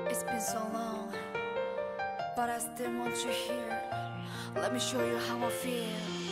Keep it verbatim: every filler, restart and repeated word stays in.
It's been so long, but I still want you here. Let me show you how I feel.